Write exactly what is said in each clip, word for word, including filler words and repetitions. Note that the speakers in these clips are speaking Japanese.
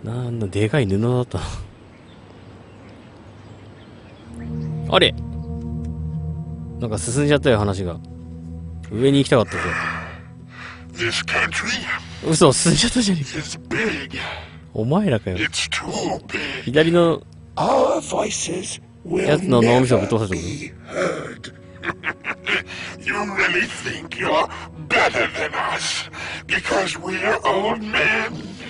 なんだ、でかい布だったな。あれなんか進んじゃったよ、話が。上に行きたかったぜ。嘘、進んじゃったじゃねえか。お前らかよ。左のやつの脳みそぶっ飛ばせてくる。 You really think you're better than us because we're old men?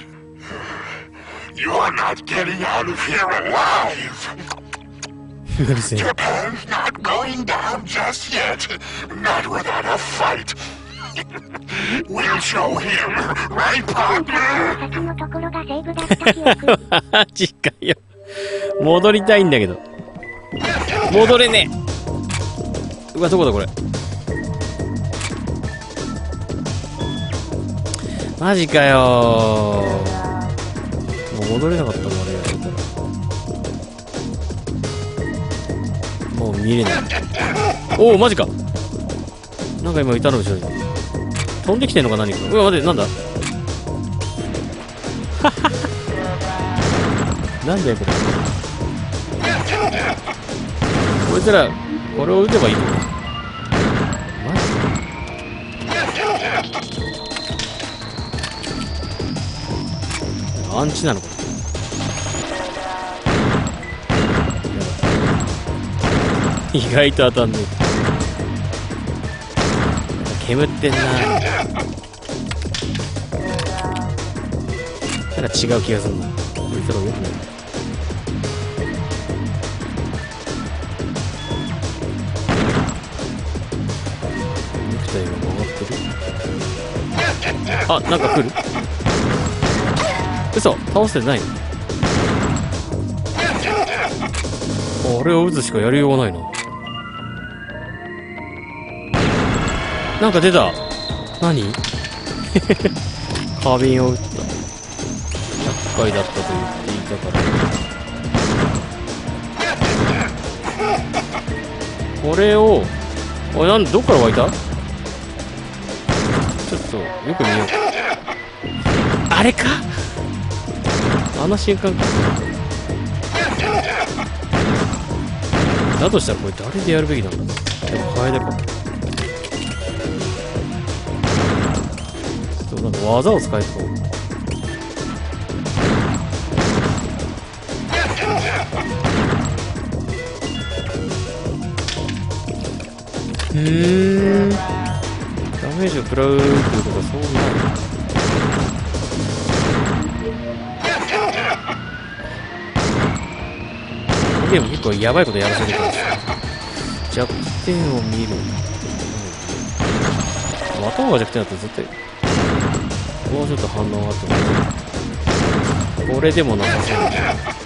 You're not getting out of here alive. Japan's not going down just yet. Not without a fight. We'll show him, right, partner? マジかよ。戻りたいんだけど。戻れねえ。うわ、どこだこれ。マジかよー。もう戻れなかったのあれやったら。もう見れない。おお、マジか。なんか今いたの後ろに。飛んできてんのか何か。うわ、待って、なんだなんだよこれ。こいつらこれを撃てばいいのか。マジアンチなのか。意外と当たんねえ。煙ってんな。なんか違う気がするな。こいつらよくない。ネクタイが曲がってる。あ、なんか来る。嘘、倒せてないの。あれを撃つしかやりようがないな。なんか出た。何花瓶を撃った。厄介だったと言っていたから。これを、おい、なんでどっから湧いた。ちょっとよく見よう。あれか、あの瞬間か。だとしたらこれ誰でやるべきなんだ。でも楓か。ちょっとなんか技を使えとか。うーん、ダメージを食らうということはそうなる。ゲーム結構やばいことやらせてるから弱点を見る。頭が弱点だったら絶対もうちょっと反応があってもこれでもなさそうだ。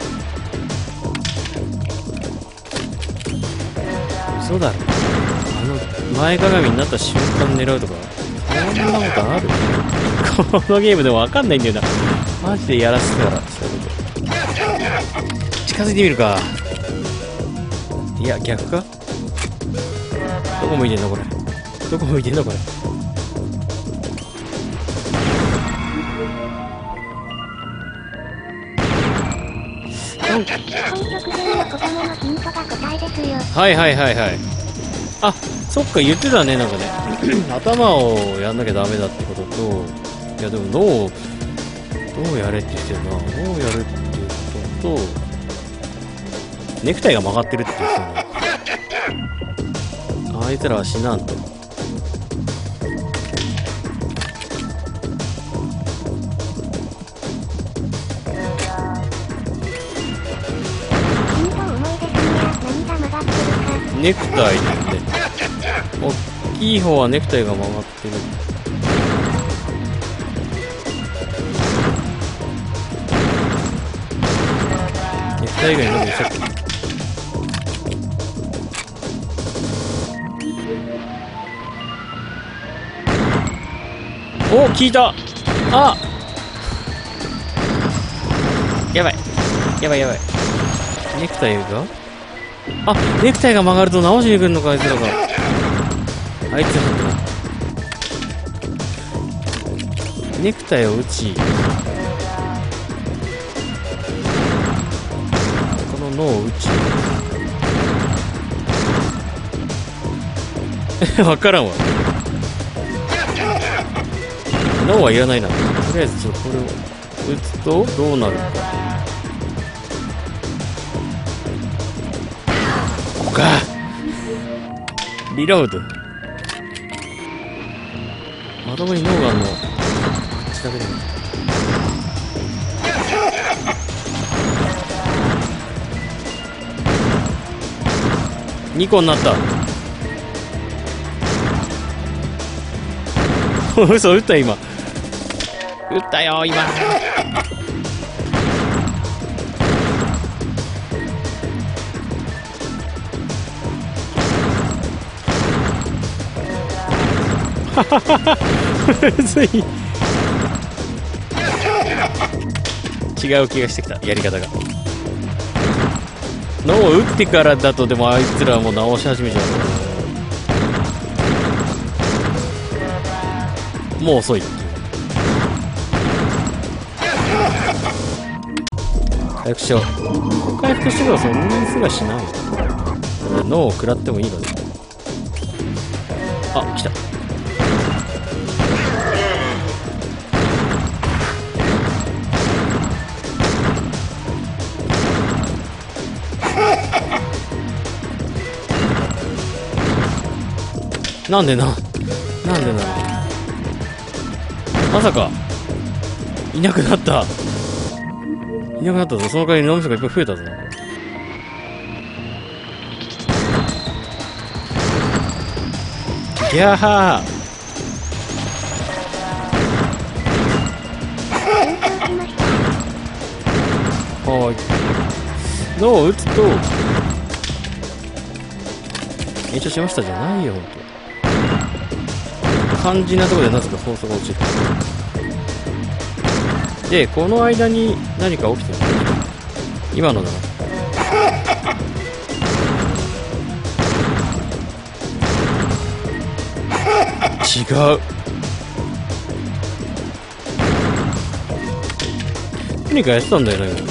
嘘だろ。あの前かがみになった瞬間狙うとかそんなことある。このゲームでも分かんないんだよな。マジでやらせたらそういうこと近づいてみるか。いや逆か。どこ向いてんのこれ。どこ向いてんのこれ。はいはいはいはい。あ、そっか言ってたね。なんかね頭をやんなきゃダメだってことと、いやでも脳をどうやれって言ってるな。どうやるっていうこととネクタイが曲がってるって言ってたな。あいつらは死なんと。ネクタイだよね。大きい方はネクタイが曲がってる。ネクタイ以外に何でしたっけ。お、効いた。あ、やばいやばいやばい。ネクタイが、あ、ネクタイが曲がると直しに来るのか。あいつらが、あいつらがネクタイを打ち、 物を打ちわからんわ。脳はいらないな。とりあえずちょっとこれを打つとどうなるか。ここか。リロード。頭に脳があるの口だけでもにこになった。嘘、撃った今。撃ったよ今。むずい。違う気がしてきた、やり方が。脳を打ってからだと、でもあいつらはもう直し始めちゃう。もう遅いっていう。回復しよう。回復してからそんなにすがしない。脳を食らってもいいので。あ、来た。なんでな、なんでなの。まさかいなくなった。いなくなったぞ。その代わり脳みそがいっぱい増えたぞ。ギャーハー。はい。脳を打つと延長しましたじゃないよ、ほんと。肝心なところでなぜか放送が落ちる。で、この間に何か起きてる。今のだな。違う。何かやってたんだよね。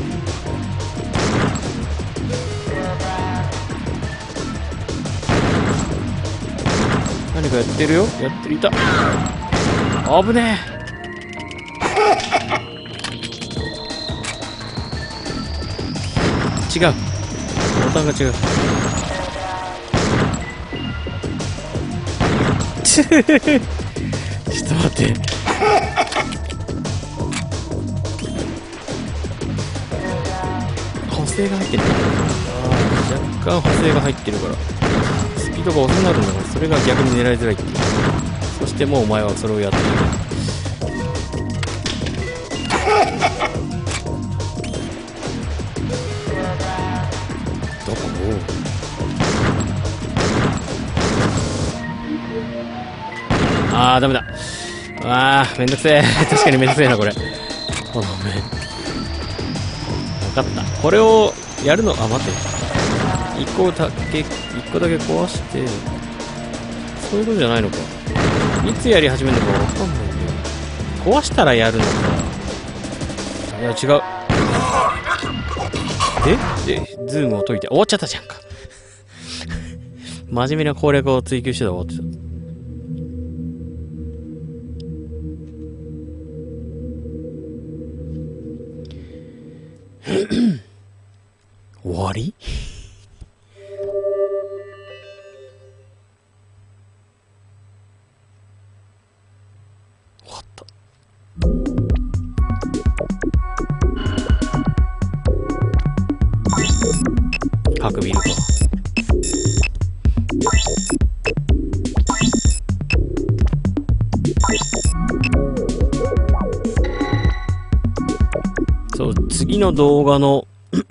何かやってるよ。やってる。いた。危ねえ。違う。ボタンが違う。ちょっと待って。補正が入ってる。ああ、若干補正が入ってるからスピードが遅くなるんだから、それが逆に狙いづらいっていう。そしてもうお前はそれをやっている。どこ？あーダメだ。あーめんどくせえ。確かにめんどくせえなこれ。ごめん。分かった。これをやるの、あ待って、一個だけ一個だけ壊して、そういうことじゃないのか。いつやり始めるのか分かんないんだよ。壊したらやるのか。いや違う。ででズームを解いて終わっちゃったじゃんか。真面目な攻略を追求してたら終わってた。終わり？終わった。各ビルか。そう、次の動画の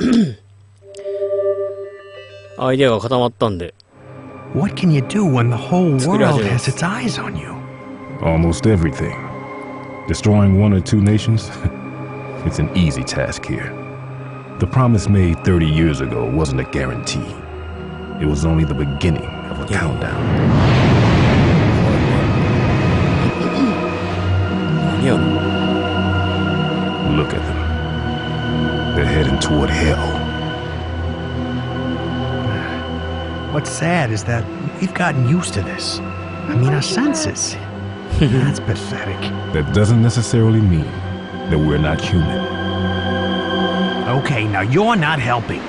アイデアが固まったんで。 What can you do when the whole world has its eyes on you? Almost everything. Destroying one or two nations? It's an easy task here. The promise made thirty years ago wasn't a guarantee. It was only the beginning of a countdown. Look at them. They're heading toward hell. What's sad is that we've gotten used to this. I mean, our senses. That's pathetic. That doesn't necessarily mean that we're not human. Okay, now you're not helping.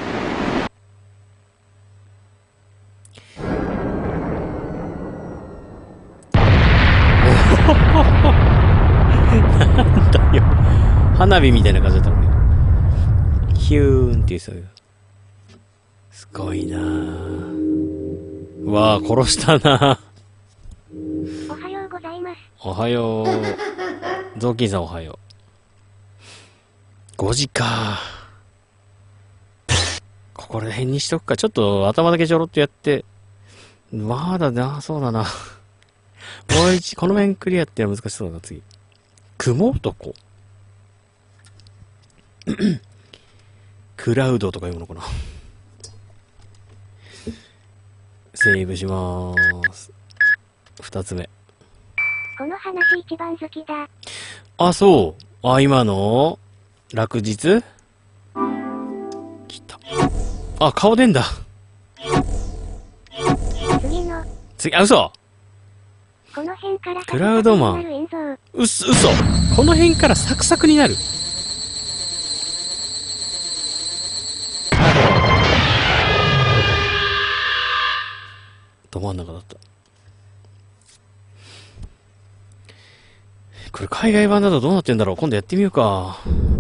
なんだよ。花火みたいな感じだったのね。ヒューンっていうそういう。すごいなぁ。うわぁ、殺したなぁ。 おはようございます。 おはよう。ゾウキンさんおはよう。ごじか。ここら辺にしとくか。ちょっと頭だけちょろっとやって。まだな、そうだな。もう一、この辺クリアって難しそうだな、次。雲男クラウドとか読むのかな。セーブしまーす。二つ目。 この話一番好きだ。 あ、そう。あ、今の落日来た。あ、顔出んだ。 次の。 次、あ、嘘。 この辺からクラウドマン。うっす、嘘。この辺からサクサクになる。ど真ん中だった。これ海外版だとどうなってんだろう。今度やってみようか。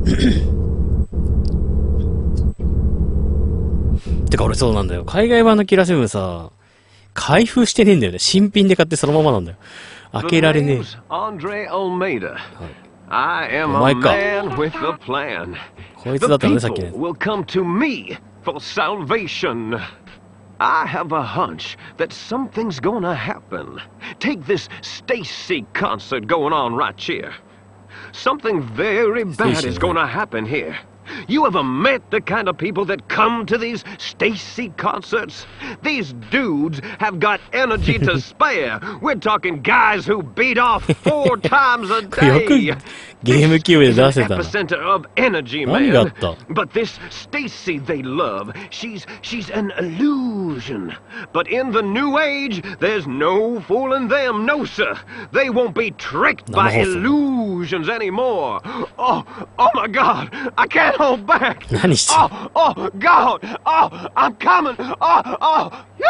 てか俺そうなんだよ。海外版のキラセブンさ、開封してねえんだよね。新品で買ってそのままなんだよ。開けられねえ。 Andre Almeida. はい I am お前 a か。 man with a plan. こいつだ The ったのね、さっき people のや will come to me for salvation. I have a hunch that something's gonna happen. Take this Stacy concert going on right here. Something very bad Stacy, is gonna happen here. You ever met the kind of people that come to these Stacy concerts? These dudes have got energy to spare. We're talking guys who beat off four times a つ。よく day. ゲームキューブで出せたな。 Epicenter of energy, 何があ man. った？ But this Stacy they love, she's she's an illusion. But in the new age, there's no fooling them. No, sir. They won't be tricked by 生放送。 illusions anymore. Oh, oh my God. I can't hold back. 何してんの？ Oh, oh, God. Oh, I'm coming. Oh, oh. Yeah!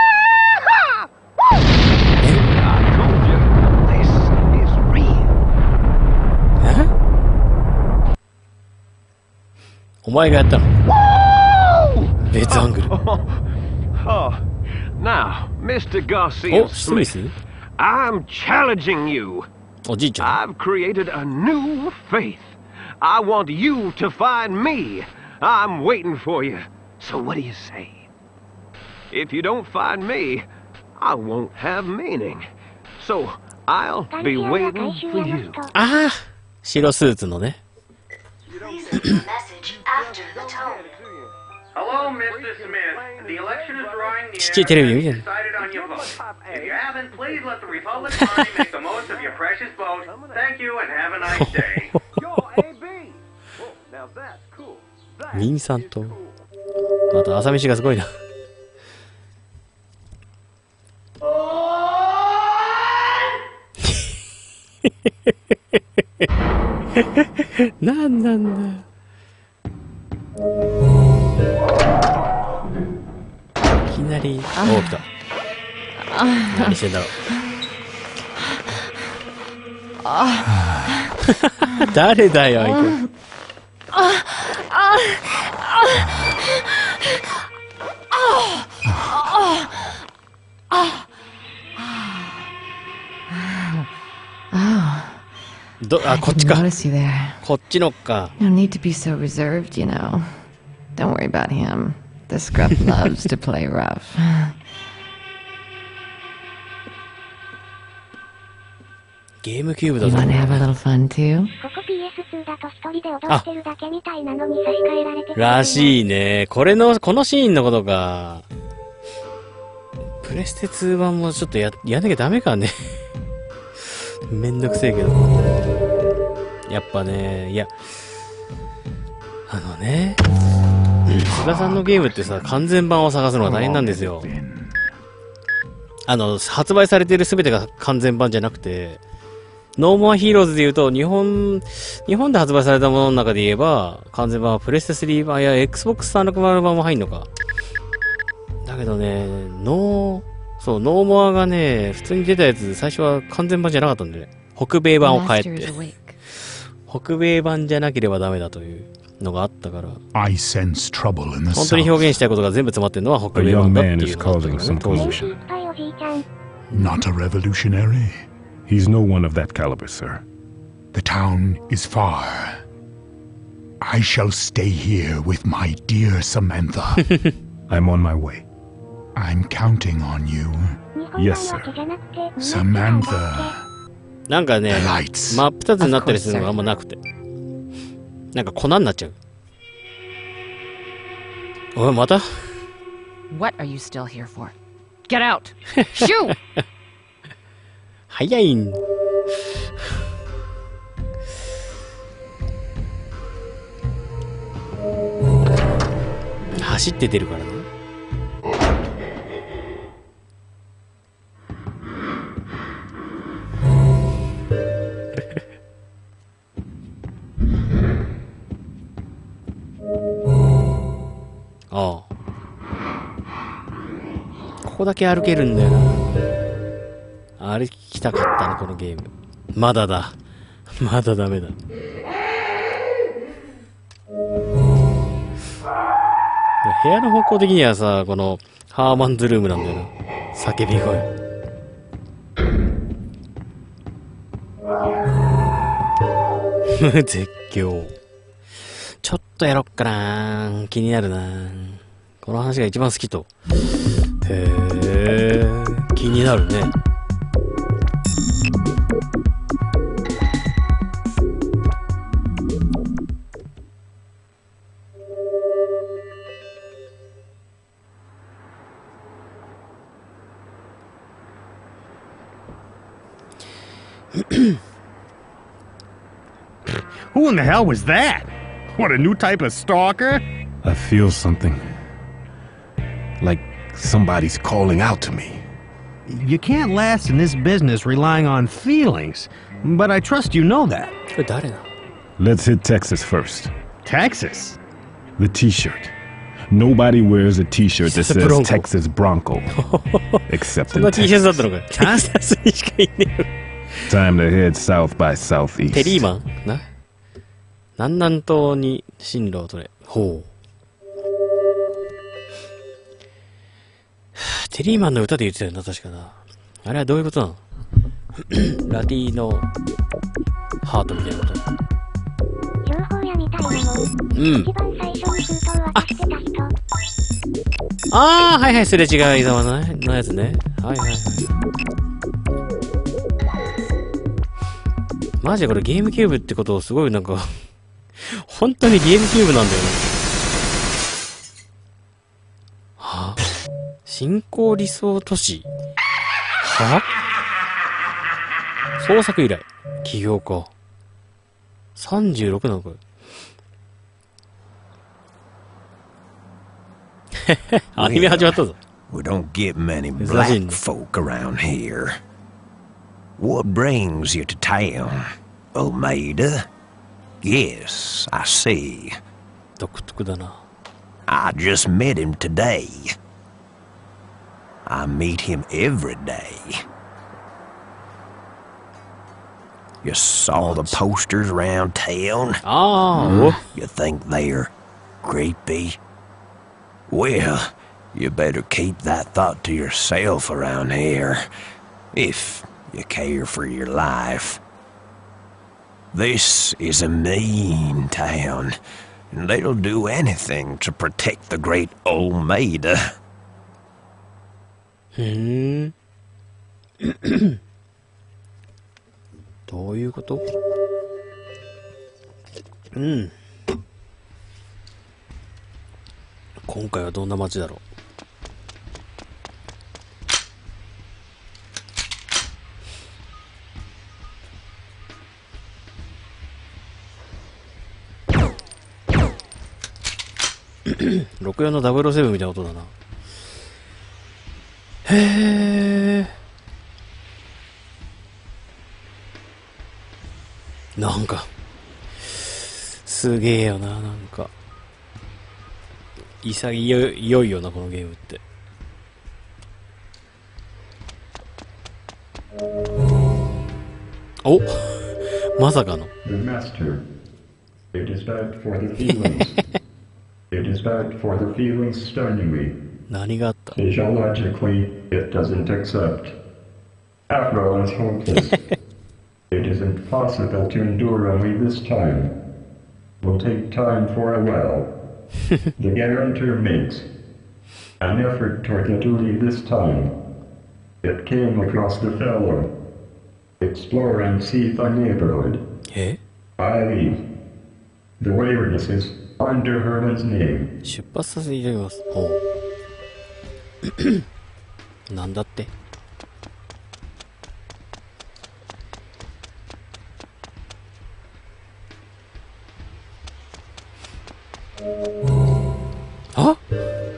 I told you, this is real. え？お前がやったの？別アングル。 Oh, now, Mister お、 Garcia スミ Smith, ス？ I'm challenging you. おじいちゃん。 I've created a new faith. I want you to find me. I'm waiting for you. So what do you say? If you don't find me, I won't have meaning. So I'll be waiting for you. ああ、白スーツのね。 Please leave a message after the tone. Hello, Mister Smith. The election is drawing near. ちっちゃいテレビで見てる。 Decided on your vote. If you haven't, please let the Republican Party make the most of your precious vote. Thank you and have a nice day. You're A B. Oh, now that's cool. 民産党。また朝飯がすごいな。なんなんだ。いきなり、おお、来た。何してんだろう。誰だよ、相手。ど、あ、こっちか。 Notice you there. こっちのか。 No need to be so reserved, you know. Don't worry about him. The scrub loves to play rough. ゲームキューブだ You ぞ。 wanna have a little fun too? ここ ピーエスツー だと一人で踊ってるだけみたいなのに差し替えられてるらしいね。これの、このシーンのことか。プレステツー版もちょっとや、やんなきゃダメかね。めんどくせえけど。やっぱね、いや、あのね、菅さんのゲームってさ、完全版を探すのが大変なんですよ。 あの、発売されている全てが完全版じゃなくて、ノーモアヒーローズで言うと、日本、日本で発売されたものの中で言えば、完全版はプレステスリー版や Xbox さんびゃくろくじゅう版も入んのか。だけどね、ノー、そう、ノーモアがね、普通に出たやつ、最初は完全版じゃなかったんでね。北米版を変えて。北米版じゃなければダメだというのがあったから。 I sense trouble in the 本当に表現したいことが全部詰まってるのは北米版だっていうのがあったからね、当時。 Not a revolutionary. He's no one of that caliber, sir. The town is far. I shall stay here with my dear Samantha. I'm on my way. I'm counting on you. Yes, sir. Samantha. なんかね、真っ二つになったりするのがあんまなくて。なんか粉になっちゃう。おい、また What are you still here for? Get out! Shoo! 早いん。走って出るからね。ああ。ここだけ歩けるんだよな。歩きたかったの、このゲーム。まだだ。まだダメだ。部屋の方向的にはさ、このハーマンズルームなんだよな。叫び声。絶叫。ちょっとやろっかな。気になるな。この話が一番好きと。へー、気になるね。 Who in the hell was that? What, a new type of stalker? I feel something. Like somebody's calling out to me. You can't last in this business relying on feelings, but I trust you know that. Let's hit Texas first. Texas? The t-shirt. Nobody wears a t-shirt that says Bronco. Texas Bronco. Except そん in な T シャツだ Texas. ったのかよ。テキサスにしかいねえよ。 Time to head south by southeast. テリーマンな。南南東に進路を取れ。ほう。テリーマンの歌で言ってたよな、確かな。あれはどういうことなの？ラティーノハートみたいなこと。 情報屋みたいなもん。 うん。 一番最初に封筒渡してた人。 ああ、はいはい、すれ違いざまのね、のやつね。はいはいはい。マジでこれゲームキューブってことをすごいなんか、本当にゲームキューブなんだよね。はぁ、新興理想都市はぁ、創作依頼。起業家。さんじゅうろくなのこれ。アニメ始まったぞ。 We don't get many black folk around here. What brings you to town? Almeida? Yes, I see. 独特だな。 I just met him today. I meet him every day. You saw the posters around town? Oh. You think they're creepy? Well, you better keep that thought to yourself around here, if you care for your life. This is a mean town, and they'll do anything to protect the great Almeida. ふーん。どういうこと？うん。今回はどんな街だろう。ろくよんのダブルオーセブンみたいな音だな。 へえ。なんかすげえよな。なんか潔いよいよなこのゲームって。おまさかの。 The master. It is bad for the feelings. It is bad for the feelings stunning me. 何があった？ Physiologically, it doesn't accept. Aphro is hopeless. It is impossible to endure only this time. Will take time for a while. The guarantor makes an effort toward the duty this time. It came across the fellow. Explore and see the neighborhood. Eh? I leave. The waywardness is under Herman's name. 出発させていただきます。ほう。なんだって。あ？ He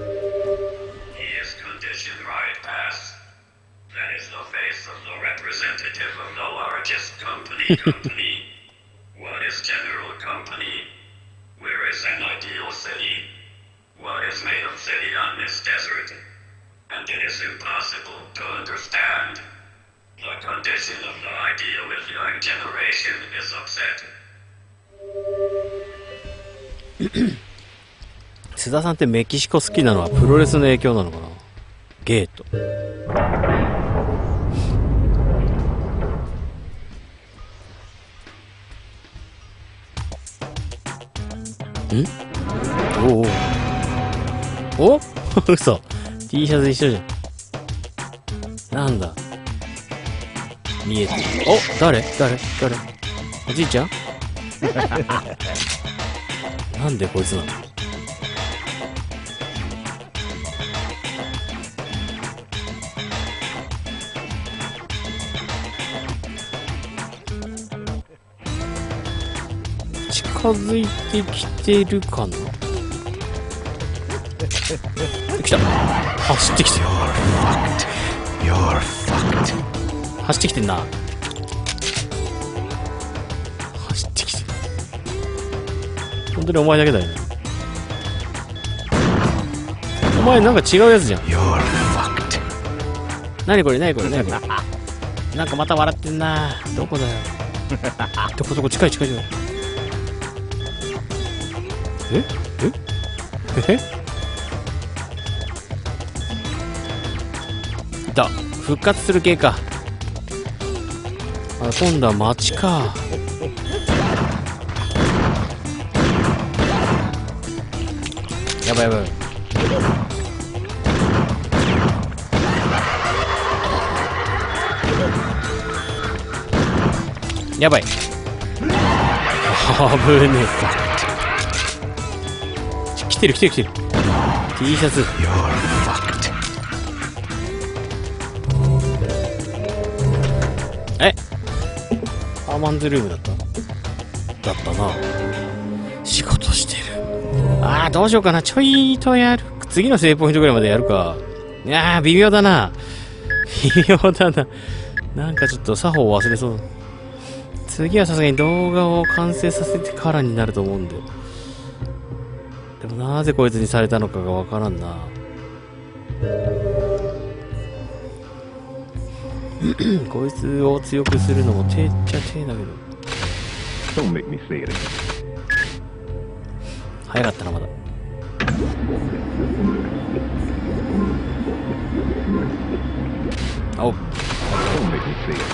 is conditioned right pass. That is the face of the representative of the largest company company. What is general company? Where is an ideal city? What is made of city on this desert? And it is impossible to understand. The condition of the ideal with young generation is upset. 須田さんってメキシコ好きなのはプロレスの影響なのかな。ゲート。ん？おおお嘘。 T シャツ一緒じゃん。なんだ見えてる。お、誰誰誰おじいちゃんなんでこいつなの。近づいてきてるかな。来た。走ってきて。走ってきてんな。走ってきて。本当にお前だけだよね。お前なんか違うやつじゃん。何これ何これ何これ。なんかまた笑ってんな。どこだよ。どこどこ近い近い近い。えええいた。復活する系か。あ、今度は街か。やばいやばい。やばい。あぶねえ。来てる来てる来てる。T シャツ。え？アーマンズルームだっただったな。仕事してる。ああ、どうしようかな。ちょいとやる。次のセーブポイントぐらいまでやるか。いやー、微妙だな。微妙だな。なんかちょっと作法を忘れそう。次はさすがに動画を完成させてからになると思うんで。でもなぜこいつにされたのかがわからんな。こいつを強くするのも手っちゃ手だけど。 Don't make me say it again. 早かったなまだ。お。 Don't make me say it.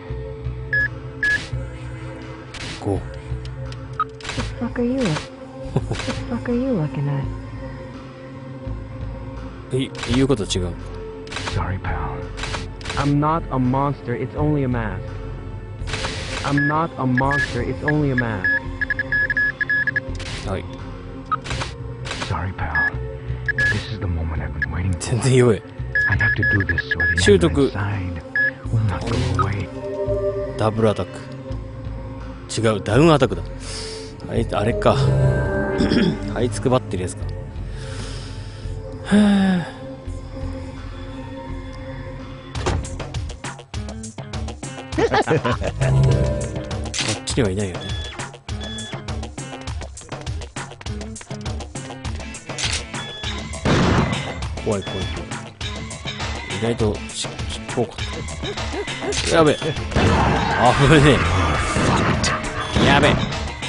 Go. What the fuck are you? What the fuck are you looking at? い言うこと違う。 Sorry, pal. I'm not a monster, it's only a mask. I'm not a monster, it's only a mask. はい。 Sorry, pal. This is the moment I've been waiting for. 全然弱い。 I have to do this so the 習 anger 得。 inside will not go away. ダブルアタック。違う、ダウンアタックだ。あれ、あれか。這いつくばってるやつか。はぁ。 っちにはいないよね。怖い怖い怖い。意外とし、し、遠かった。やべえ。危ねえ。やべえ。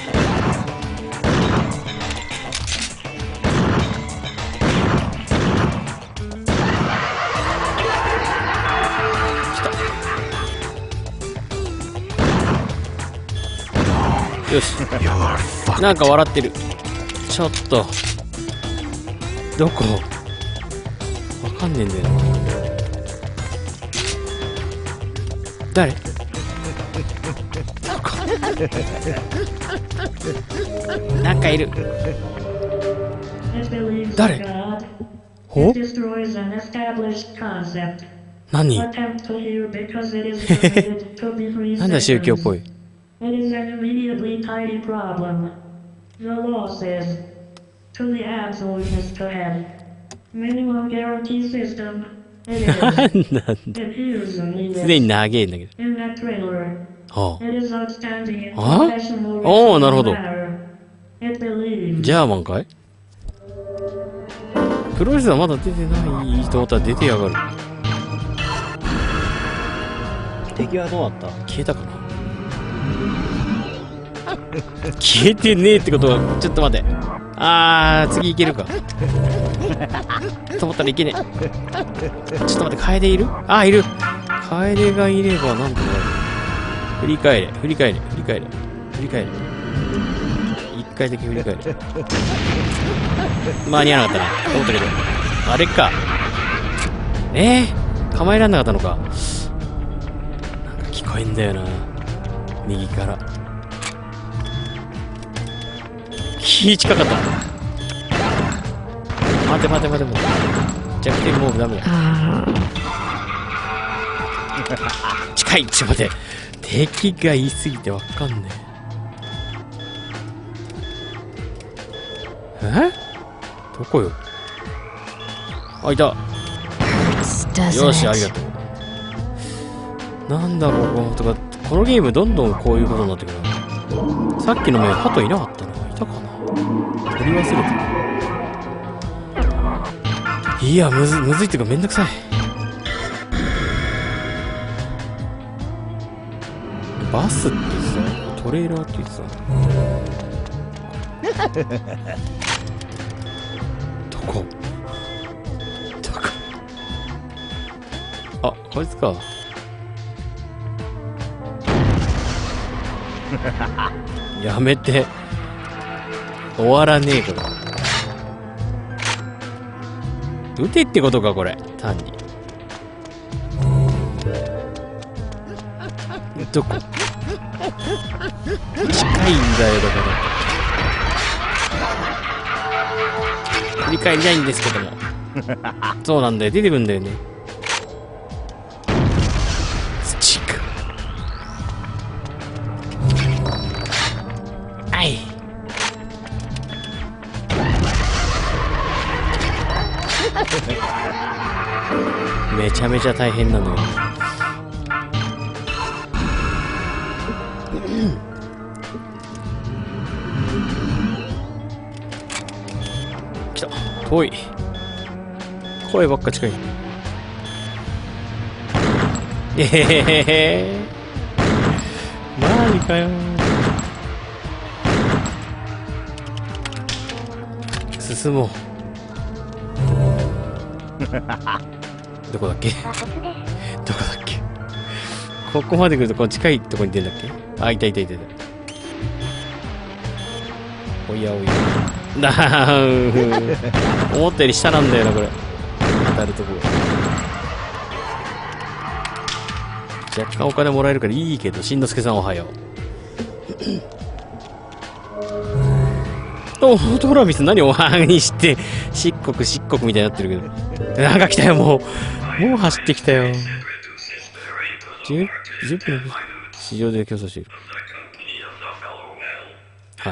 よし。なんか笑ってる。ちょっと。どこ？わかんねえんだよな。誰？どこ？なんかいる。誰？ほ？何？なんだ宗教っぽい。 It is an immediately tidy problem. The law says, to the absolutist ahead, minimum guarantee system. It is. It is a needed. すでに長えんだけど。 In that trailer. はあ。 It is outstanding in あ professional おー、なるほど。 It believes. ジャーマンかい？プロレスはまだ出てないと思ったら出てやがる。敵はどうだった？消えたかな？消えてねえってことは、ちょっと待って。あー、次いけるか。と思ったらいけねえ。ちょっと待って、カエデいる？あー、いる。カエデがいればなんとかなる。振り返れ、振り返れ、振り返れ、振り返れ。一回だけ振り返れ。間に合わなかったな。思ったけど。あれか。えー、構えらんなかったのか。なんか聞こえんだよな。右から。気近かった。待て待て待て待て。弱点もうダメだ。近い。ちょっと待って。敵が言い過ぎてわかんねえ。え？どこよ？あ、いた。よし、ありがとう。なんだろう、とか、このゲームどんどんこういうことになってくるな。さっきの目、ハトいなかったな。いたかな？取り忘れた。いや、むず、むずいっていうかめんどくさい。バスってさ、トレーラーって言ってた。どこ？どこ？あ、こいつか。やめて。終わらねえから。撃てってことか、これ。単に。どこ？近いんだよ、だから。振り返りないんですけども。そうなんだよ、出てくんだよね。土か。はい。めちゃめちゃ大変なのよ。来た。遠い。声ばっか近い。えへへへ。マジかよ。進もう。どこだっけ？どこだっけ？ここまで来るとこの近いとこに出るんだっけ？あ、いたいたいたいた。おやおや。だーん。思ったより下なんだよな、これ。当たるとこ。若干お金もらえるからいいけど、しんのすけさんおはよう。お、トラビス何おはにして、漆黒漆黒みたいになってるけど。なんか来たよ、もう。もう走ってきたよ。じゅう、じゅっぷん市場で競争している。はい。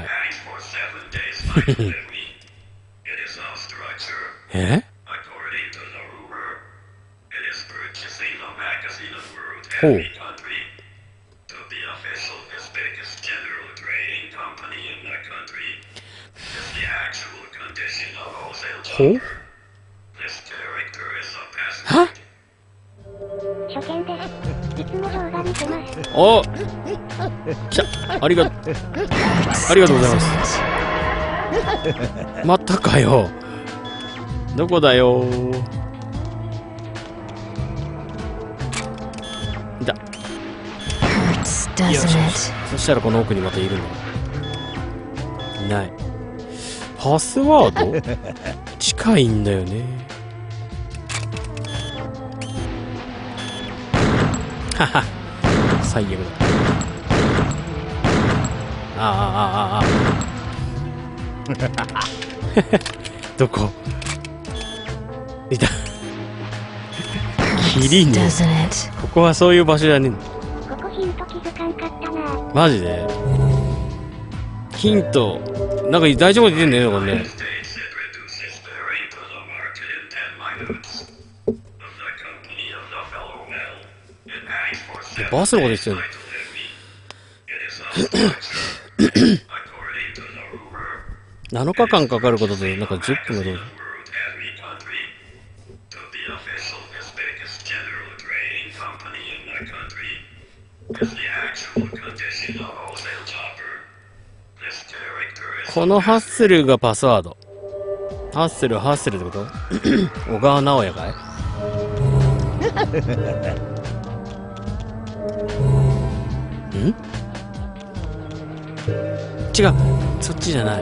え？ほう。 official Uzbekistan General Trading Company in the country is the actual condition of wholesale chopper. This character is a peasant. 初見です。いつも動画見てます。 おちゃ、ありが、ありがとうございます。またかよ。どこだよ。いた。よしよし。そしたらこの奥にまたいるんだ。いない。パスワード近いんだよね。はは。最悪だ。ああああああ。どこいた。キリンね。ここはそういう場所じゃねえんだ。 ここヒント気づかんかったな。 マジでヒントなんか大丈夫で出てんだよね、これね。バスのこと言ってるのなのかかんかかることでなんかじゅっぷんがどうぞ。このハッスルがパスワード。ハッスルハッスルってこと小川直也かいん違う、そっちじゃない。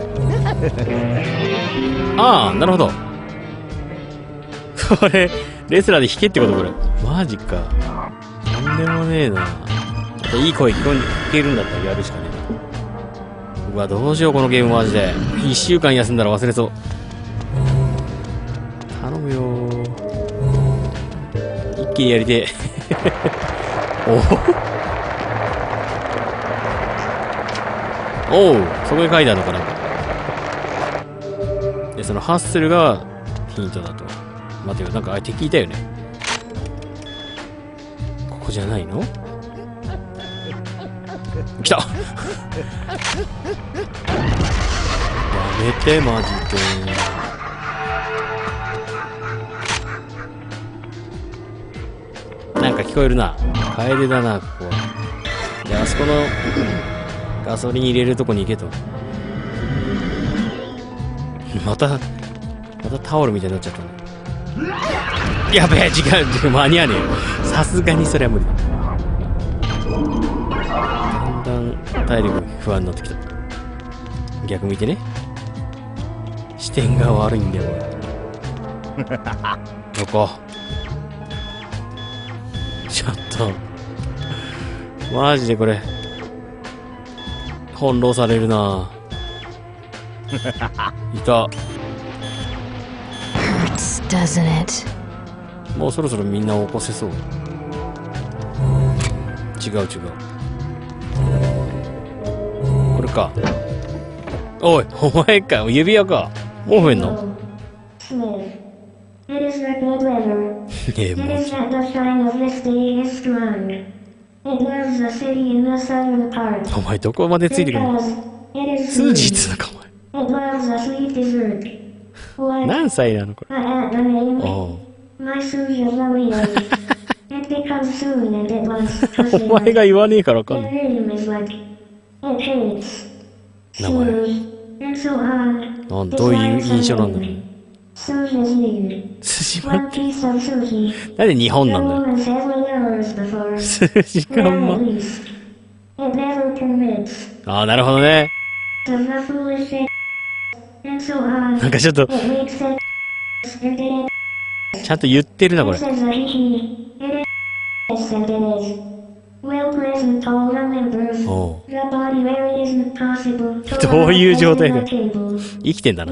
ああ、なるほど。これレスラーで弾けってことこれ。マジか。なんでもねえな。いい声聞こえるんだったらやるしかねえな。うわ、どうしようこのゲームマジで。いっしゅうかん休んだら忘れそう。頼むよー。一気にやりてえ。おおう、そこに書いてあるのかなんか。で、そのハッスルがヒントだと。待てよ、なんかあれ敵いたよね。ここじゃないの？来たやめてマジで。なんか聞こえるな。カエデだな、ここは。で、あそこのガソリン入れるとこに行けと。また、またタオルみたいになっちゃったね。やべえ、時間、間に合わねえよ。さすがにそれは無理だ。だんだん体力不安になってきた。逆向いてね。視点が悪いんだよ、これ。どこちょっと。マジでこれ。翻弄されるな。いた。もうそろそろみんな起こせそう。違う違う。これか。おい、お前か。指輪か。もう増えんのええ、もう。お前どこまでついてくるの？数字いつだかお前。何歳なのこれ。おう。お前が言わねえからわかんない。名前。なんどういう印象なんだろう。筋間って。なんで日本なんだよ。筋間。ああ、なるほどね。なんかちょっとちゃんと言ってるなこれ。おう。どういう状態で生きてんだな。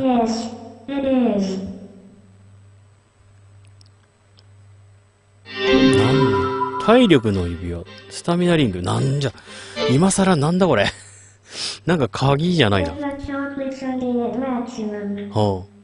なん体力の指輪、スタミナリング、なんじゃ今さらなんだこれ。なんか鍵じゃないな。ほう。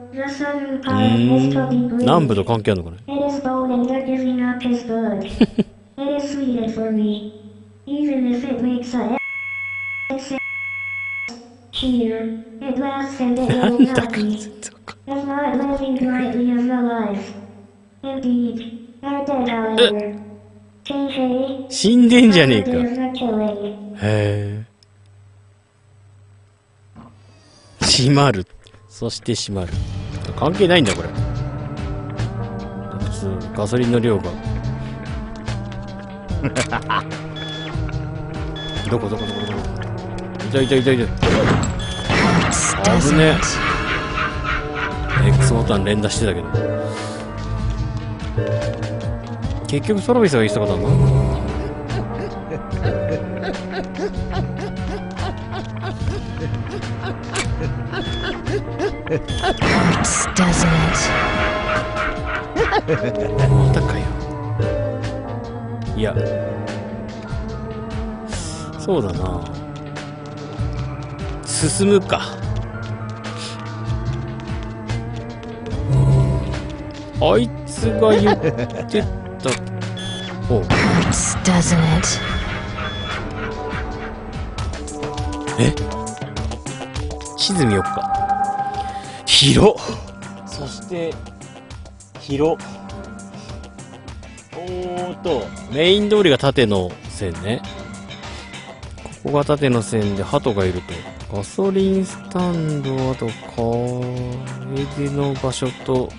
The southern う part is to ー be ん breathed. 南部と関係あるのかね。 It is bone and they're giving up his blood. It is sweetened for me. Even if it makes a it's a here. It lasts and it will not be. As not living greatly as alive. Indeed. Are dead, however. Hey, hey. 死んでんじゃねえか。 There's a killing. へえ。閉まる。そして閉まる。関係ないんだこれ。普通ガソリンの量が。どこどこどこどこ。いたいたいたいた。危ねえ。X ボタン連打してたけど。結局トラビスが言ってたことあるの？ Hurts, doesn't it? またかよ。いや、そうだな。進むか。あいつが言ってた。おう。 Hurts, doesn't it? え？地図見よっか。広っ。そして広っ。おーっとメイン通りが縦の線ね。ここが縦の線で鳩がいると。ガソリンスタンド、あと楓の場所と、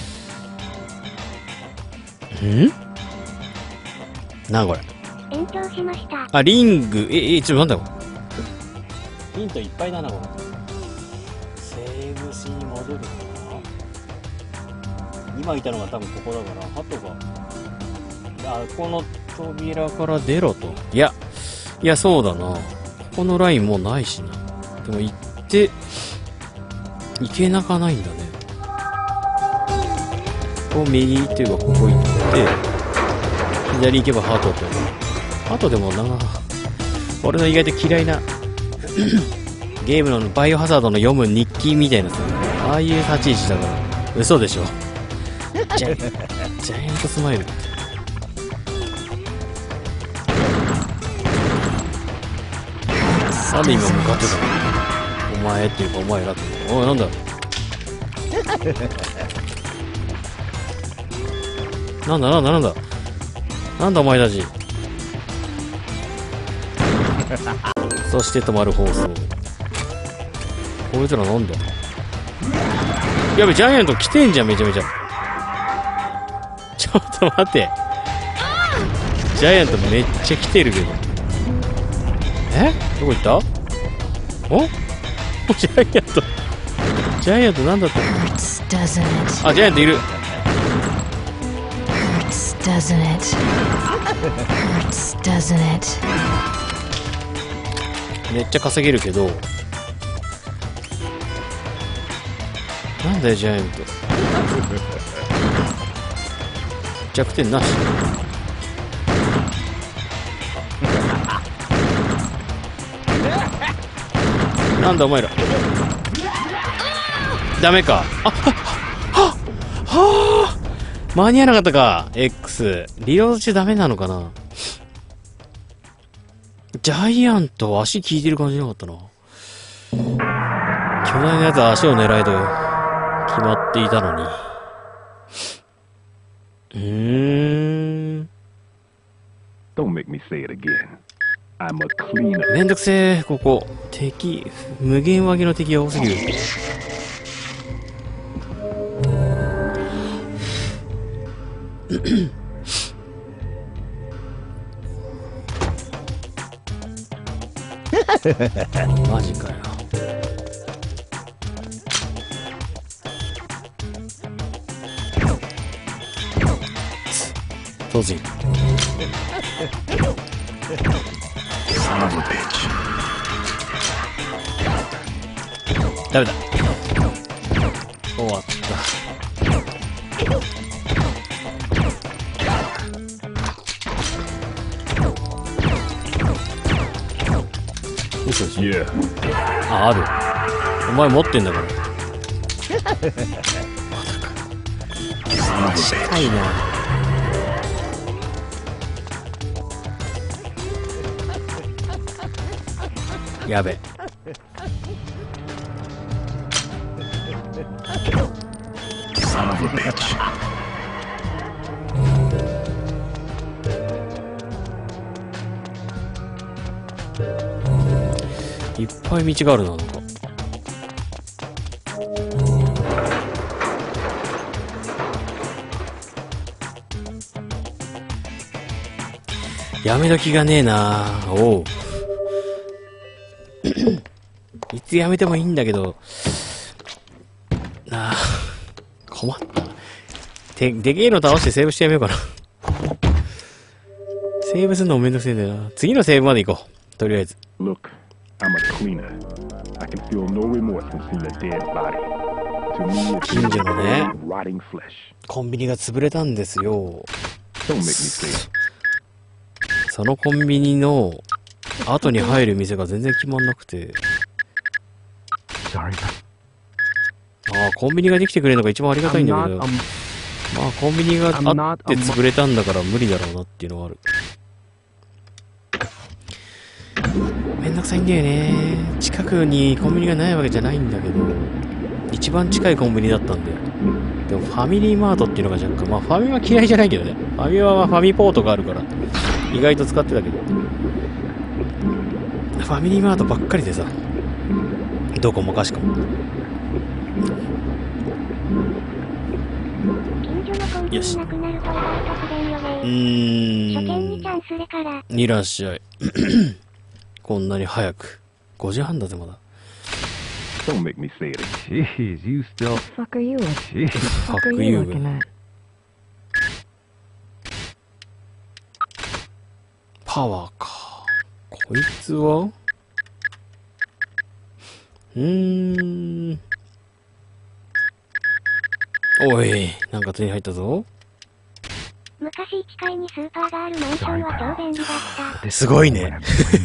ん？な、これ。 延長しました。 あ、リング、え、え、ちょっとなんだこれ。ヒントいっぱいだな、これ。セーブしに戻るかな。今いたのが多分ここだから、鳩が、あ、この扉から出ろと。いや、いや、そうだな。ここのラインもうないしな。でも行って、行けなかないんだね。こう右っていうか、ここ行って、左行けばハトと。ハトでもな、俺の意外と嫌いな、ゲームのバイオハザードの読む日記みたいなさ、ああいう立ち位置だから、嘘でしょ。ジャイ、ジャイアントスマイルって。なんで今向かってたの？お前っていうかお前らって。おい、なんだなんだなんだなんだなんだお前たち。そして止まる放送。こいつらなんだ。やべ、ジャイアント来てんじゃん、めちゃめちゃ。ちょっと待って。ジャイアントめっちゃ来てるけど。え？どこ行った？お？ジャイアント。ジャイアントなんだった？あ、ジャイアントいる。 Doesn't it? Hurts, doesn't it? めっちゃ稼げるけど。なんだよ、ジャイアント。弱点なし。なんだお前ら。ダメか。あ、ははは間に合わなかったか。 X リロード中ダメなのかな。ジャイアント足効いてる感じなかったな。巨大なやつは足を狙えと決まっていたのに。うーん。 Don't make me say it again. I'm a cleaner. めんどくせえ、ここ。敵、無限上げの敵が多すぎる。マジかよ。当然。 Son of a bitch. ダメだ。終わった。嘘でしょ。あ、ある。お前持ってんだから。 近いな。やべ。 Son of a bitch. いっぱい道があるな、なんか。やめ時がねえな。おう。いつやめてもいいんだけど。なあ。困った。て、でけえの倒してセーブしてやめようかな。セーブするのもめんどくせえんだよな。次のセーブまで行こう。とりあえず。 Look, I'm a cleaner. I can feel no remorse in seeing a dead body. To me, it's 近所のね、 rotting flesh. コンビニが潰れたんですよ。 Don't make me say it. そのコンビニの後に入る店が全然決まんなくて。ああ、コンビニができてくれるのが一番ありがたいんだけど。まあ、コンビニがあって潰れたんだから無理だろうなっていうのがある。めんどくさいんだよね。近くにコンビニがないわけじゃないんだけど、一番近いコンビニだったんだよ。でもファミリーマートっていうのが若干、まあファミマ嫌いじゃないけどね。ファミマはファミポートがあるから、意外と使ってたけど。ファミリーマートばっかりでさ、どこもかしこも。よし。うーん。 初見にチャンスレから。 いらっしゃい。こんなに早く。ごじはんだぜ、まだ。 Don't make me say it again. Jeez, you still. Fuck are you looking? Fuck are you you looking at? パワーか。こいつはうーん。おい、なんか手に入ったぞ。 昔いっかいにスーパーがあるマンションは超便利だった。 すごいね。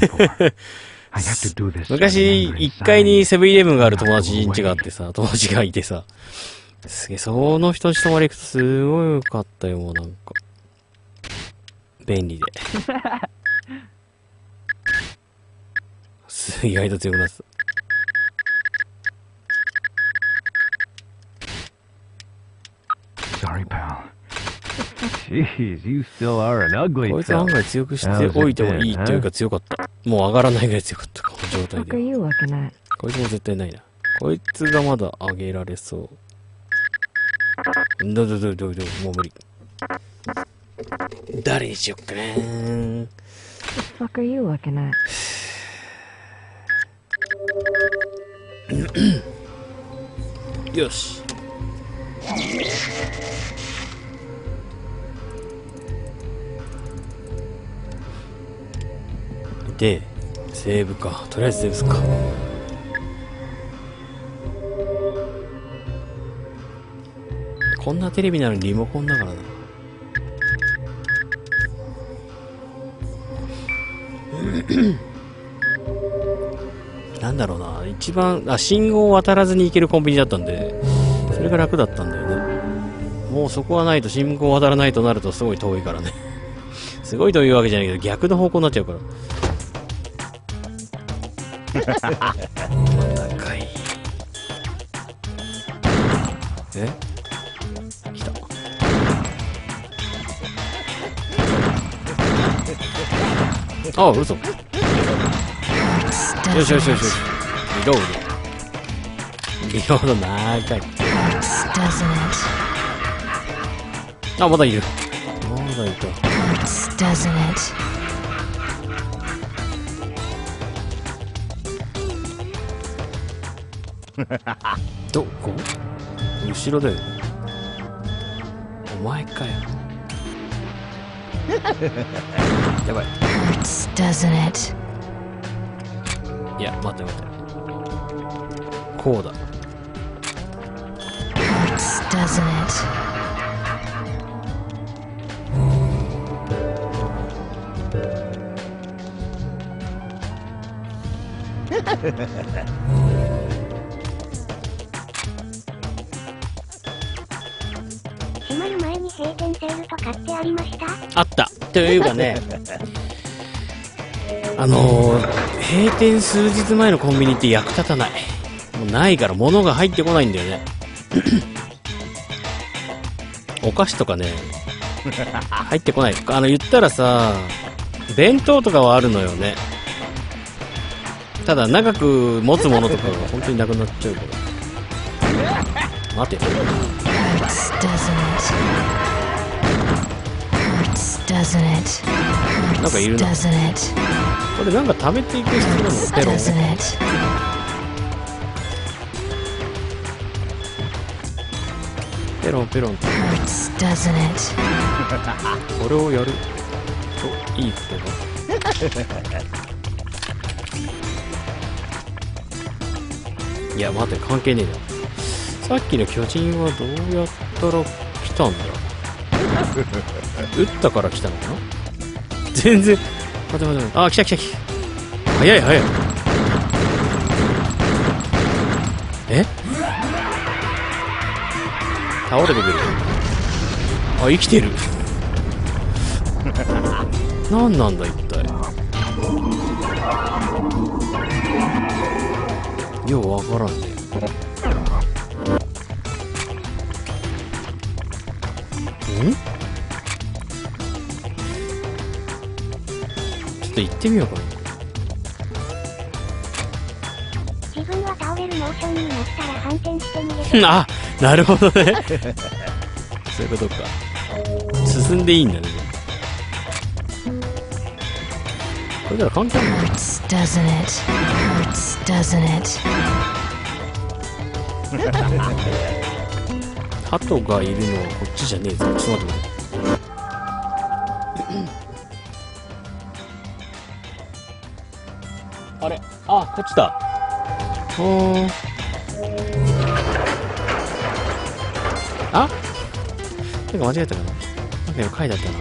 昔、いっかいにセブンイレブンがある友達ん家があってさ、友達がいてさ、すげえ、その人に泊まり行くとすごい良かったよ、もうなんか。便利で。す意外と強くなってた。 Sorry, pal. Jeez, you still are an ugly こいつ案外強くしておいてもいいというか強かった。もう上がらないぐらい強かった、この状態 Fuck are で。 you looking at? こいつも絶対ないな。こいつがまだ上げられそう。どどどどど、もう無理。誰にしよっかなー。 Fuck are you looking at? よし。で、セーブか。とりあえずセーブすっか。こんなテレビなのにリモコンだからな。なんだろうな。一番、あ、信号を渡らずに行けるコンビニだったんで、それが楽だったんだよね。もうそこはないと、信号を渡らないとなるとすごい遠いからね。すごい遠いわけじゃないけど、逆の方向になっちゃうから。高い。え来た。あ、嘘。よしよしよしよし。リロード。リロード長い。あ、まだいる。まだいた。どこ？後ろだよ。お前かよ。やばい。いや、待って待って。こうだ。 に閉店セールとかってありました？ あった。というかね、あのー、閉店数日前のコンビニって役立たない。もうないから物が入ってこないんだよね。お菓子とかね、入ってこない。あの、言ったらさ、弁当とかはあるのよね。ただ、長く持つものとかが本当になくなっちゃうから。待て。 Hurts, doesn't it? Hurts, doesn't it? なんかいるな。 Doesn't it? これなんか食べていく必要なの？ペロン。 Doesn't it? ペロンペロン。 Hurts, doesn't it? これをやるといいことが。いや待て、関係ねえな。さっきの巨人はどうやったら来たんだ。撃ったから来たのかな。全然待て待て待て。あ、来た来た来た。早い早い。え、倒れてくる。あ、生きてる。何なんだ一体。ようわからんね。ん？ちょっと行ってみようかな。 自分は倒れるモーションになったら反転して逃げて。 あ、なるほどね。そういうことか。進んでいいんだね。これなら関係ない。 Hurts, doesn't it? Hurts, doesn't it? 鳩がいるのはこっちじゃねえぞ。ちょっと待って待って。あれ、あ、こっちだ。ほーん。あ、なんか間違えたかな。なんか書いてあったな。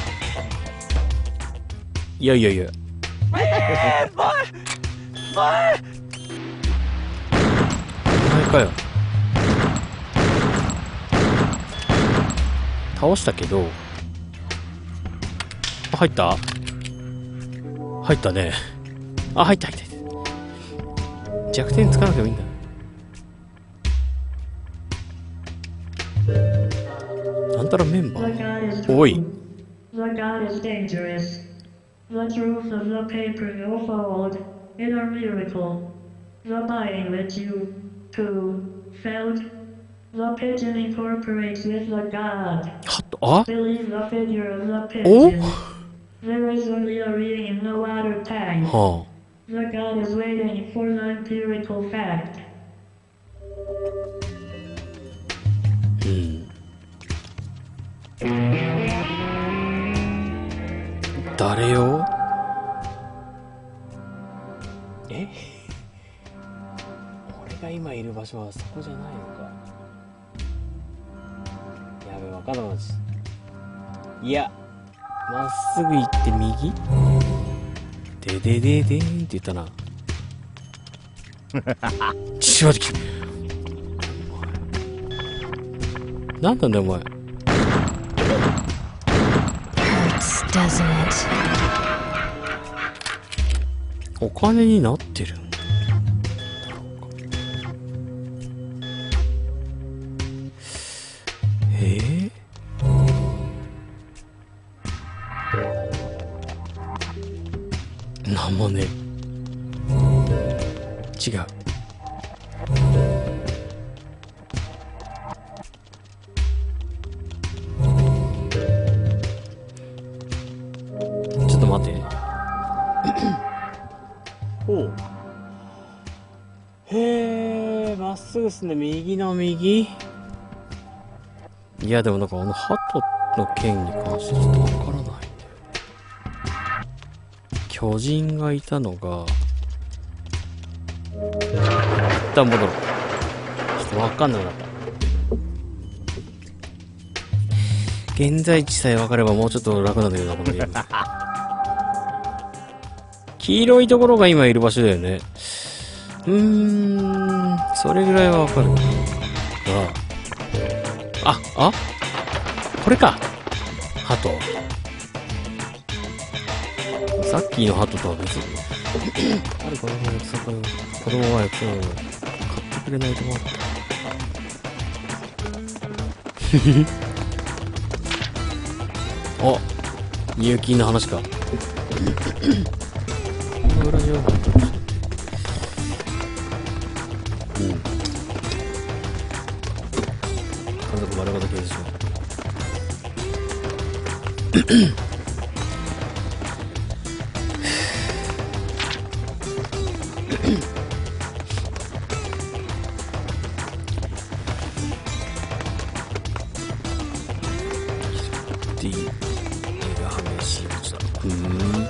いやいやいや。お前かよ。倒したけど。あ、入った？入ったね。あ、入った入った入った。弱点つかなくてもいいんだ。なんたらメンバー。おい。 The god is dangerous. The truth of the paper will fold in a miracle. The buying that you, too, felt. The pigeon incorporates with the god. あ？ Believe the figure of the pigeon. There is only a ring in the water tank. はあ。 The god is waiting for the empirical fact. うん。誰よ？え？俺が今いる場所はそこじゃないのか。やべえ、わかんなくなっちゃった。いや、まっすぐ行って右？ででででーんって言ったな。ちょっと待って、なんなんだよお前。 Doesn't it? お金になってるんだ。えー、なんもね。違う。ちょっと待って。ほう。へえ、まっすぐ進んで右の右。いやでもなんかあの鳩の件に関してちょっとわからないんだよ。巨人がいたのが一旦戻ろう。ちょっとわかんなくなった。現在地さえ分かればもうちょっと楽なんだけどな、このゲーム。黄色いところが今いる場所だよね。うーん、それぐらいは分かる。ああ、あ、ここれか。鳩。さっきの鳩とは別に。ある子供が約束を、子供は約束を買ってくれないと思う。あ、入金の話か。裏情報かもしれない。うん。家族丸ごと刑事署。D が判明しました。うーん。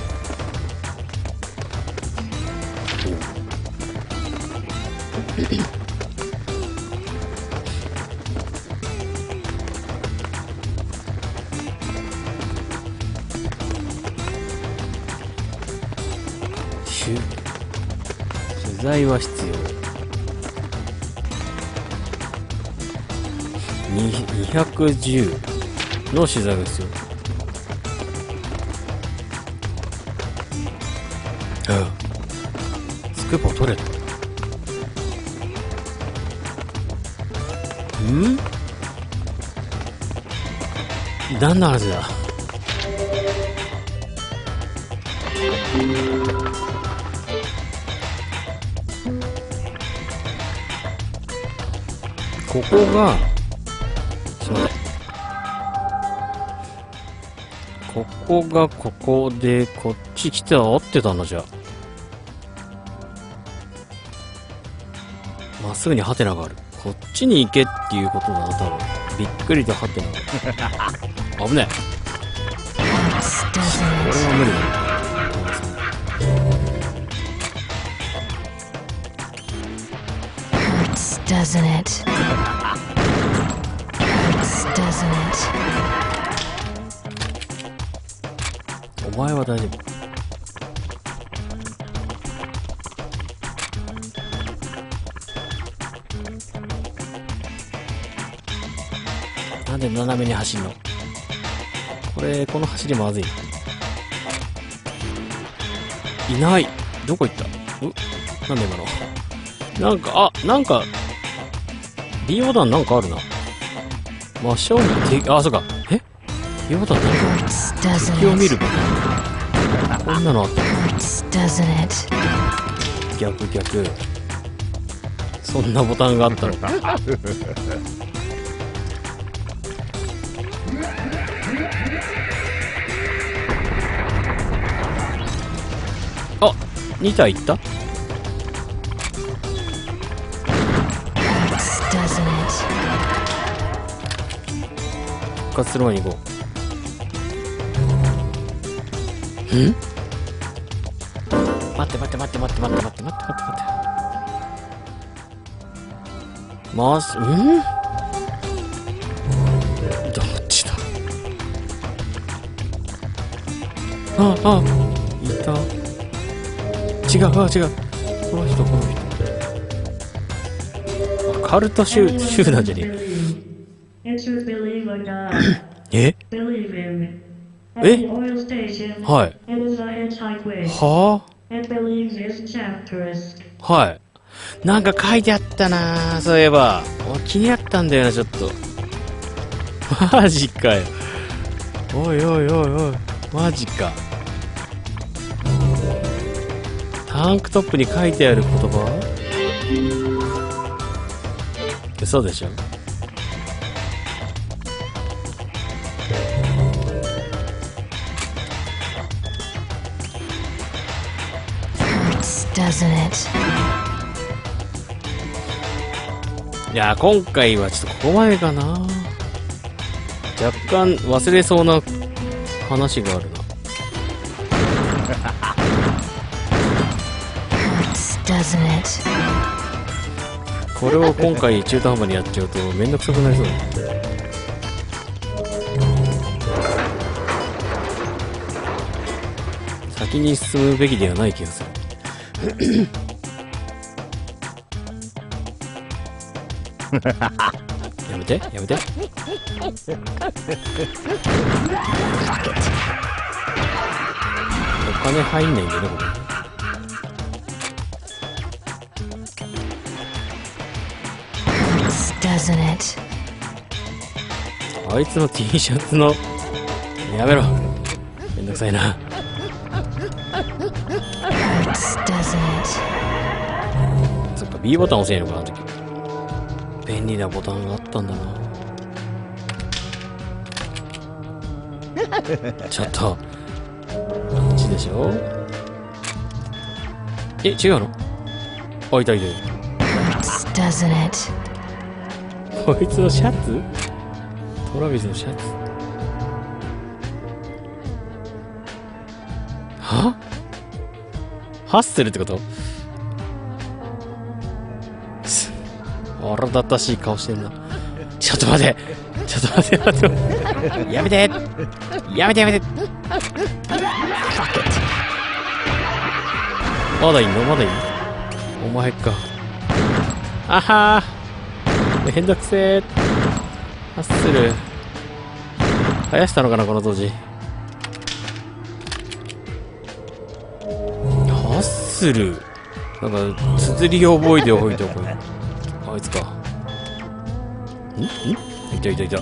取材は必要。にひゃくじゅうの取材が必要。うん。スクープを取れた。ん？何の話だ？ここが、すいません。ここがここで、こっち来て合ってたんだ、じゃあ。まっすぐにハテナがある。こっちに行けっていうことだな、多分。びっくりとハテナが。危ねえ。これは無理だ。 Doesn't it? Hurts, doesn't it? お前は大丈夫。なんで斜めに走るの？これ、この走りまずい。いない。どこ行った？う？なんで今の？なんか、あ、なんか、B ボタンなんかあるな。真正面敵、あ、そうか。え ?B ボタンなんか敵を見るボタン。こんなのあったの？逆逆。そんなボタンがあったのか。あ、に体いった？復活する前に行こう。ん？待って待って待って待って待って待って待って待って待って。回す、ん？どっちだ？あ、あ、いた。違う、あ、違う。この人、この人。カルト集団じゃねえ。え？え？はい。はあ？はい。なんか書いてあったなぁ、そういえば。気になったんだよな、ちょっと。マジかよ。おいおいおいおい。マジか。タンクトップに書いてある言葉？嘘でしょ？いや、今回はちょっとここまでかな。若干忘れそうな話があるな。これを今回中途半端にやっちゃうとめんどくさくなりそうだね。先に進むべきではない気がする。やめてやめて。お金入んないんだよねここ。 Doesn't it? あいつの T シャツのやめろ、めんどくさいな。 Hurts, doesn't it? そっか B ボタン押せんのかな、あの時。便利なボタンがあったんだな。ちょっとこっちでしょ。え、違うの。あ、いたいたい Hurts, doesn't it? た。こいつのシャツ、トラビスのシャツ。はハッスルってこと。腹立たしい顔してんな。ちょっと待てちょっと待て待てやめてやめてやめて。まだいいのまだいい。お前か。あはーめんどくせー。ハッスル生やしたのかなこの当時。ハッスルなんか綴り覚えておいておこう。あいつか。んんいたいたいた。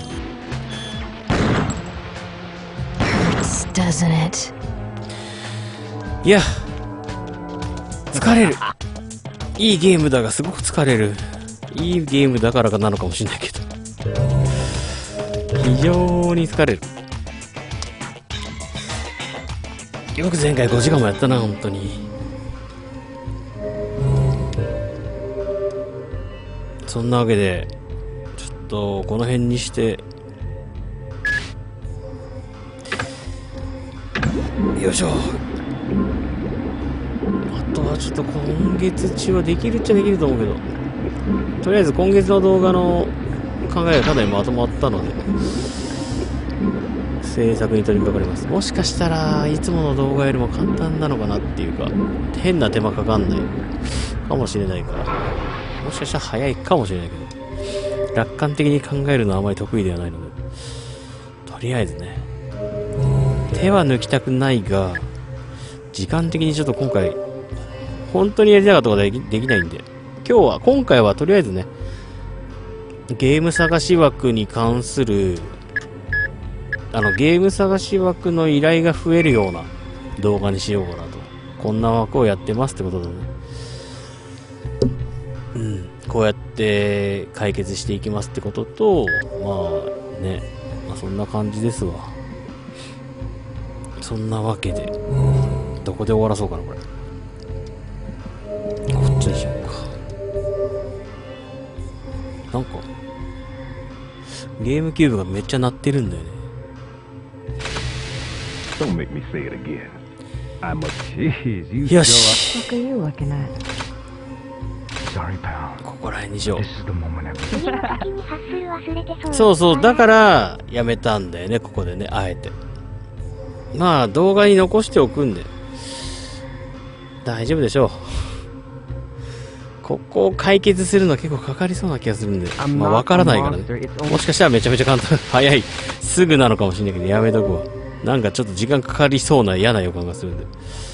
Doesn't it? いや疲れる。いいゲームだがすごく疲れる。いいゲームだからかなのかもしれないけど非常に疲れる。よく前回ごじかんもやったな本当に。そんなわけでちょっとこの辺にしてよいしょ。あとはちょっと今月中はできるっちゃできると思うけど、とりあえず今月の動画の考えがかなりまとまったので制作に取り掛かります。もしかしたらいつもの動画よりも簡単なのかなっていうか、変な手間かかんないかもしれないから、もしかしたら早いかもしれないけど、楽観的に考えるのはあまり得意ではないので、とりあえずね手は抜きたくないが、時間的にちょっと今回本当にやりたかったことはでき、できないんで、今日は今回はとりあえずねゲーム探し枠に関するあのゲーム探し枠の依頼が増えるような動画にしようかなと。こんな枠をやってますってことだね。うん、こうやって解決していきますってことと、まあね、まあ、そんな感じですわ。そんなわけでどこで終わらそうかなこれ。こっちにしようか。なんかゲームキューブがめっちゃ鳴ってるんだよね。 Don't make me say it again. I'm a jeez. You よし。 What are you looking at? Sorry, pal. ここら辺にしよう。 This is the moment I've 次の時にハッスル忘れてそう。 そうそう、だからやめたんだよね、ここでね、あえて。まあ動画に残しておくんで大丈夫でしょう。ここを解決するのは結構かかりそうな気がするんで、まあわからないからね。もしかしたらめちゃめちゃ簡単早いすぐなのかもしれないけど、やめとくわ。なんかちょっと時間かかりそうな嫌な予感がするんで。